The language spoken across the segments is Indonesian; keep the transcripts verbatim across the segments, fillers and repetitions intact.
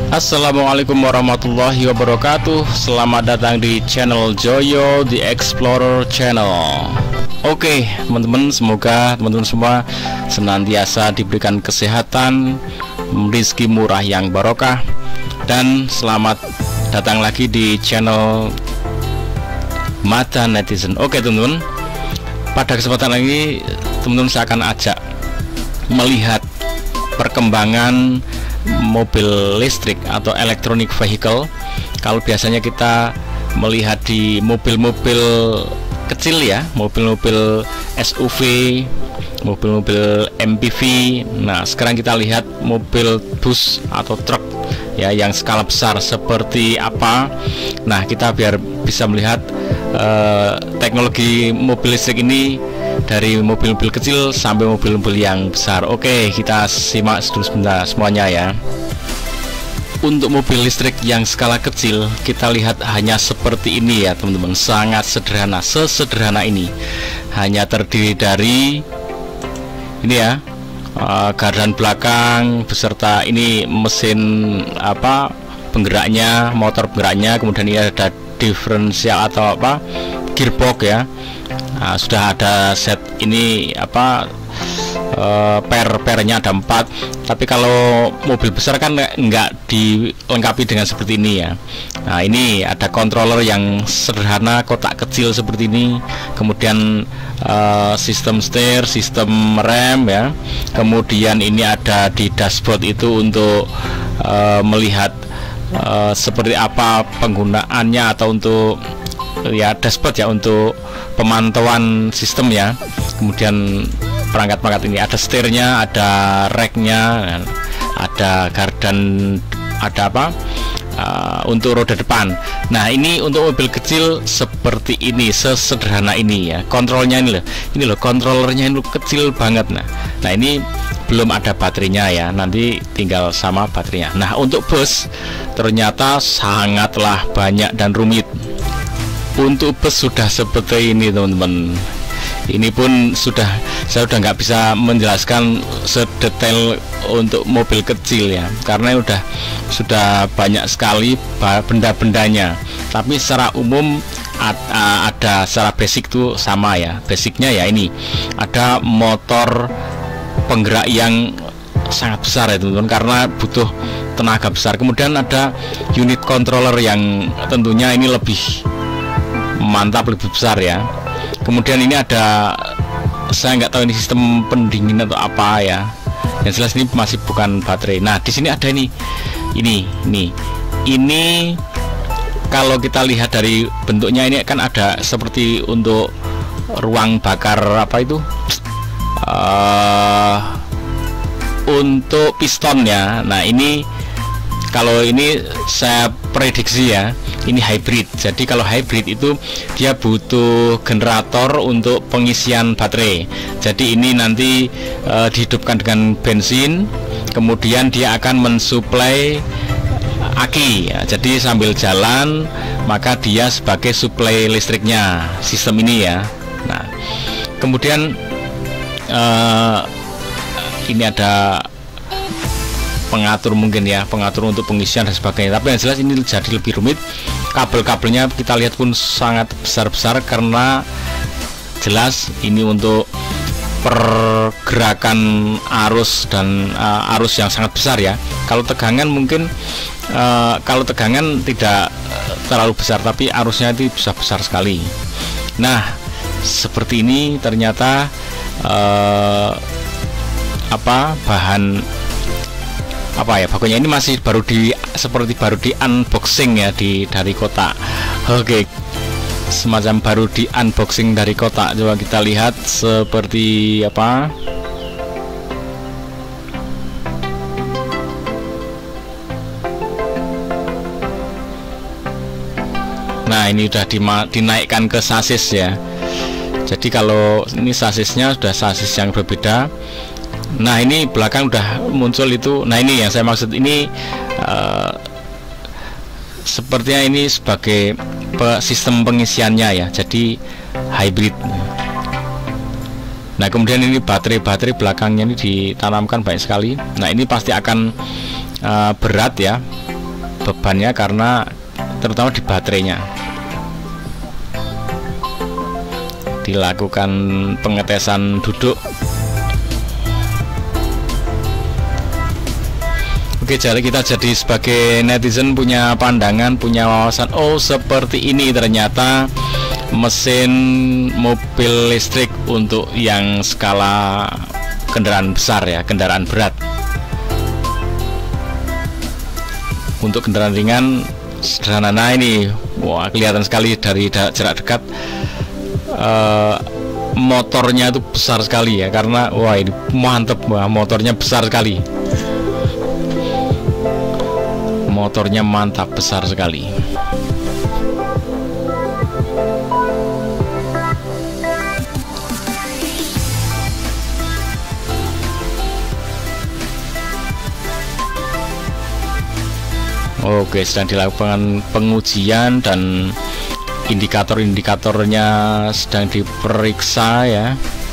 Assalamualaikum warahmatullahi wabarakatuh. Selamat datang di channel Joyo The Explorer Channel. Oke teman-teman, semoga teman-teman semua senantiasa diberikan kesehatan, rezeki murah yang barokah, dan selamat datang lagi di channel Mata Netizen. Oke teman-teman, pada kesempatan ini teman-teman saya akan ajak melihat perkembangan mobil listrik atau electronic vehicle. Kalau biasanya kita melihat di mobil-mobil kecil ya, mobil-mobil S U V, mobil-mobil M P V. Nah, sekarang kita lihat mobil bus atau truk ya yang skala besar seperti apa. Nah, kita biar bisa melihat uh, teknologi mobil listrik ini dari mobil-mobil kecil sampai mobil-mobil yang besar. Oke, kita simak dulu sebentar semuanya ya. Untuk mobil listrik yang skala kecil, kita lihat hanya seperti ini ya teman-teman, sangat sederhana, sesederhana ini. Hanya terdiri dari ini ya, uh, gardan belakang beserta ini mesin apa penggeraknya, motor penggeraknya, kemudian ini ada diferensial atau apa gearbox ya. Nah, sudah ada set ini apa uh, per-pernya ada empat. Tapi kalau mobil besar kan nggak dilengkapi dengan seperti ini ya. Nah, ini ada controller yang sederhana, kotak kecil seperti ini. Kemudian uh, sistem setir, sistem rem ya. Kemudian ini ada di dashboard itu untuk uh, melihat uh, seperti apa penggunaannya, atau untuk ya dashboard ya untuk pemantauan sistem ya. Kemudian perangkat-perangkat ini ada setirnya, ada racknya, ada gardan, ada apa uh, untuk roda depan. Nah, ini untuk mobil kecil seperti ini, sesederhana ini ya. Kontrolnya ini loh, ini loh kontrolernya ini kecil banget. Nah, nah ini belum ada baterainya ya, nanti tinggal sama baterainya. Nah, untuk bus ternyata sangatlah banyak dan rumit. Untuk bus sudah seperti ini teman-teman. Ini pun sudah saya sudah nggak bisa menjelaskan sedetail untuk mobil kecil ya, karena udah sudah banyak sekali benda-bendanya. Tapi secara umum ada secara basic tuh sama ya. Basicnya ya ini ada motor penggerak yang sangat besar ya teman-teman, karena butuh tenaga besar. Kemudian ada unit controller yang tentunya ini lebih mantap, lebih besar ya. Kemudian ini ada, saya nggak tahu ini sistem pendingin atau apa ya. Yang jelas ini masih bukan baterai. Nah, di sini ada ini, ini, ini, ini. Kalau kita lihat dari bentuknya ini kan ada seperti untuk ruang bakar apa itu? Uh, untuk pistonnya. Nah, ini kalau ini saya prediksi ya, ini hybrid. Jadi kalau hybrid itu dia butuh generator untuk pengisian baterai. Jadi ini nanti e, dihidupkan dengan bensin, kemudian dia akan mensuplai aki ya. Jadi sambil jalan maka dia sebagai suplai listriknya, sistem ini ya. Nah, kemudian e, ini ada pengatur mungkin ya, pengatur untuk pengisian dan sebagainya. Tapi yang jelas ini jadi lebih rumit. Kabel-kabelnya kita lihat pun sangat besar-besar, karena jelas ini untuk pergerakan arus dan uh, arus yang sangat besar ya. Kalau tegangan mungkin uh, kalau tegangan tidak terlalu besar, tapi arusnya itu bisa besar sekali. Nah, seperti ini ternyata uh, apa bahan apa ya pokoknya ini masih baru di seperti baru di unboxing ya di dari kotak. Oke, semacam baru di unboxing dari kotak. Coba kita lihat seperti apa. Nah, ini sudah dinaikkan ke sasis ya. Jadi kalau ini sasisnya sudah sasis yang berbeda. Nah, ini belakang udah muncul itu. Nah, ini yang saya maksud, ini uh, sepertinya ini sebagai pe sistem pengisiannya ya, jadi hybrid. Nah, kemudian ini baterai-baterai belakangnya ini ditanamkan banyak sekali. Nah, ini pasti akan uh, berat ya, bebannya karena terutama di baterainya. Dilakukan pengetesan duduk. Oke, jadi kita jadi sebagai netizen punya pandangan, punya wawasan. Oh, seperti ini ternyata mesin mobil listrik untuk yang skala kendaraan besar ya, kendaraan berat. Untuk kendaraan ringan sederhana. Nah ini, wah kelihatan sekali dari jarak dekat. Uh, motornya itu besar sekali ya, karena wah ini mantep, wah motornya besar sekali. Motornya mantap, besar sekali. Oke, sedang dilakukan pengujian dan indikator-indikatornya sedang diperiksa ya.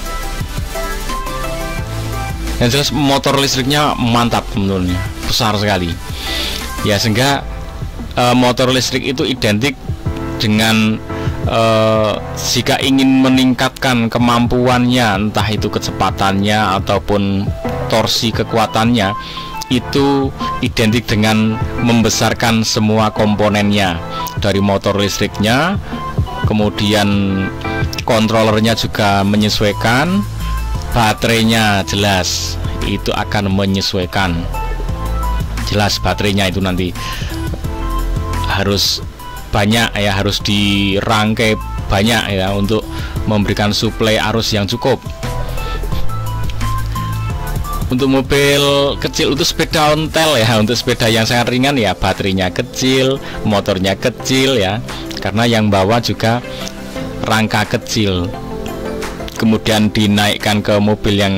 Yang jelas motor listriknya mantap menurutnya, besar sekali. Ya, sehingga e, motor listrik itu identik dengan e, jika ingin meningkatkan kemampuannya, entah itu kecepatannya ataupun torsi kekuatannya, itu identik dengan membesarkan semua komponennya, dari motor listriknya, kemudian kontrolernya juga menyesuaikan, baterainya jelas itu akan menyesuaikan. Jelas baterainya itu nanti harus banyak ya, harus dirangkai banyak ya untuk memberikan suplai arus yang cukup. Untuk mobil kecil, untuk sepeda ontel ya, untuk sepeda yang sangat ringan ya, baterainya kecil, motornya kecil ya, karena yang bawa juga rangka kecil. Kemudian dinaikkan ke mobil yang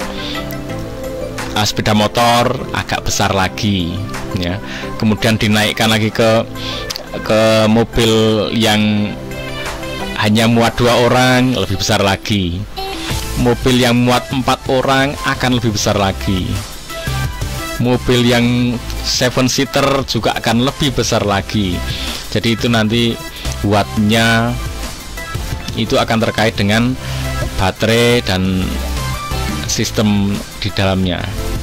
uh, sepeda motor agak besar lagi ya. Kemudian dinaikkan lagi ke ke mobil yang hanya muat dua orang, lebih besar lagi. Mobil yang muat empat orang akan lebih besar lagi. Mobil yang seven seater juga akan lebih besar lagi. Jadi itu nanti wattnya itu akan terkait dengan baterai dan sistem di dalamnya.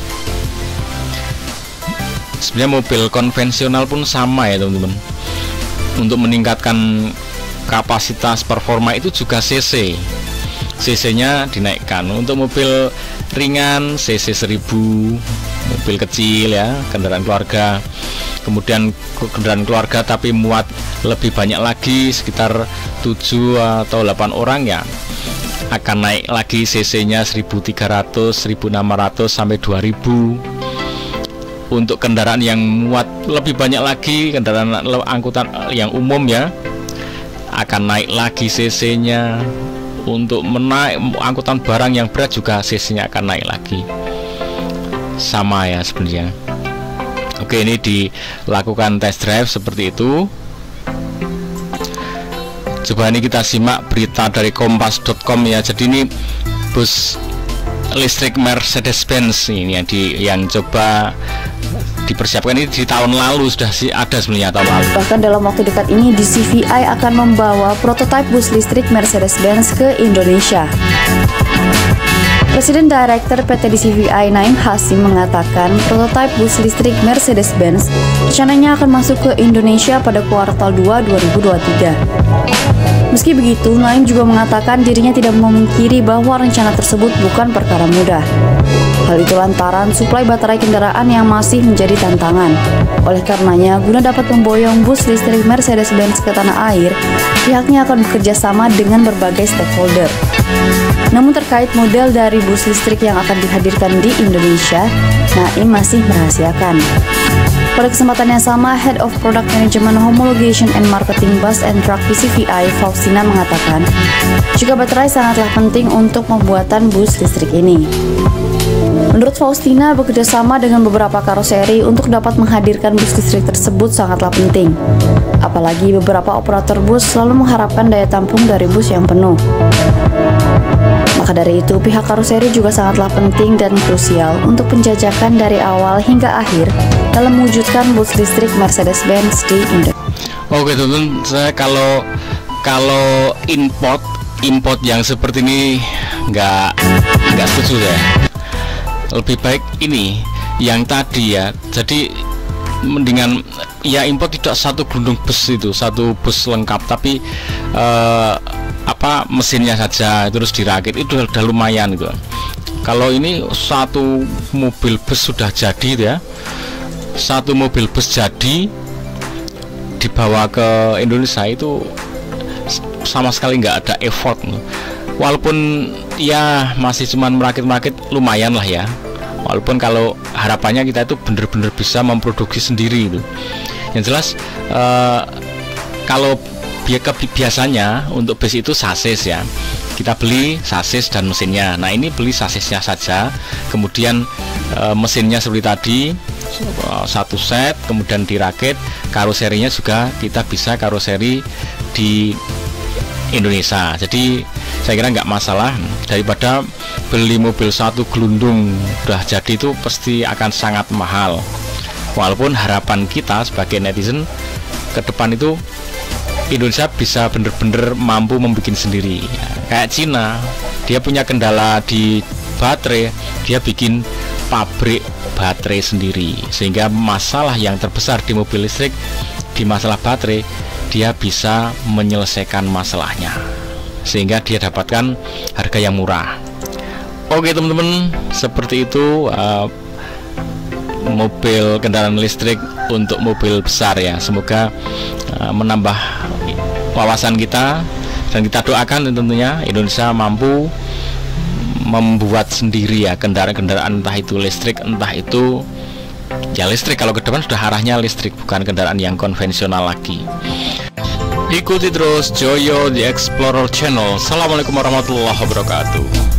Sebenarnya mobil konvensional pun sama ya teman-teman. Untuk meningkatkan kapasitas performa itu juga cc. cc-nya dinaikkan. Untuk mobil ringan cc seribu, mobil kecil ya, kendaraan keluarga. Kemudian kendaraan keluarga tapi muat lebih banyak lagi, sekitar tujuh atau delapan orang ya, akan naik lagi cc-nya seribu tiga ratus, seribu enam ratus sampai dua ribu. Untuk kendaraan yang muat lebih banyak lagi, kendaraan angkutan yang umum ya, akan naik lagi cc-nya. Untuk menaik angkutan barang yang berat juga cc-nya akan naik lagi. Sama ya sebenarnya. Oke, ini dilakukan test drive seperti itu. Coba ini kita simak berita dari kompas titik com ya. Jadi ini bus listrik Mercedes-Benz ini yang di yang coba dipersiapkan, ini di tahun lalu sudah sih ada sebenarnya, tahun lalu. Bahkan dalam waktu dekat ini D C V I akan membawa prototipe bus listrik Mercedes-Benz ke Indonesia. Presiden Direktur P T D C V I Naim Hasim mengatakan prototipe bus listrik Mercedes-Benz rencananya akan masuk ke Indonesia pada kuartal dua dua ribu dua puluh tiga. Meski begitu, Naim juga mengatakan dirinya tidak memungkiri bahwa rencana tersebut bukan perkara mudah. Hal itu lantaran suplai baterai kendaraan yang masih menjadi tantangan. Oleh karenanya, guna dapat memboyong bus listrik Mercedes-Benz ke tanah air, pihaknya akan bekerja sama dengan berbagai stakeholder. Namun terkait model dari bus listrik yang akan dihadirkan di Indonesia, Naim masih merahasiakan. Pada kesempatan yang sama, Head of Product Management Homologation and Marketing Bus and Truck D C V I, Faustina mengatakan, jika baterai sangatlah penting untuk pembuatan bus listrik ini. Menurut Faustina, bekerjasama dengan beberapa karoseri untuk dapat menghadirkan bus listrik tersebut sangatlah penting. Apalagi beberapa operator bus selalu mengharapkan daya tampung dari bus yang penuh. Maka dari itu, pihak karoseri juga sangatlah penting dan krusial untuk penjajakan dari awal hingga akhir dalam mewujudkan bus listrik Mercedes-Benz di Indonesia. Oke teman-teman, saya kalau kalau import import yang seperti ini nggak nggak setuju ya. Lebih baik ini yang tadi ya. Jadi mendingan ya import tidak satu gelundung bus itu, satu bus lengkap, tapi eh, apa mesinnya saja terus dirakit itu udah lumayan gitu. Kalau ini satu mobil bus sudah jadi ya, satu mobil bus jadi dibawa ke Indonesia itu sama sekali nggak ada effort. Walaupun ya masih cuman merakit-merakit lumayan lah ya. Walaupun kalau harapannya kita itu bener-bener bisa memproduksi sendiri itu. Yang jelas eh, kalau biasanya untuk bus itu sasis ya, kita beli sasis dan mesinnya. Nah ini beli sasisnya saja, kemudian e, mesinnya seperti tadi satu set, kemudian dirakit. Karoserinya juga kita bisa karoseri di Indonesia. Jadi saya kira nggak masalah, daripada beli mobil satu gelundung udah jadi itu pasti akan sangat mahal. Walaupun harapan kita sebagai netizen ke depan itu Indonesia bisa bener-bener mampu membuat sendiri. Kayak Cina, dia punya kendala di baterai, dia bikin pabrik baterai sendiri, sehingga masalah yang terbesar di mobil listrik, di masalah baterai, dia bisa menyelesaikan masalahnya, sehingga dia dapatkan harga yang murah. Oke teman-teman, seperti itu uh, mobil kendaraan listrik untuk mobil besar ya. Semoga uh, menambah wawasan kita, dan kita doakan tentunya Indonesia mampu membuat sendiri ya kendaraan-kendaraan, entah itu listrik, entah itu ya listrik. Kalau ke depan sudah arahnya listrik, bukan kendaraan yang konvensional lagi. Ikuti terus Joyo The Explorer Channel. Assalamualaikum warahmatullahi wabarakatuh.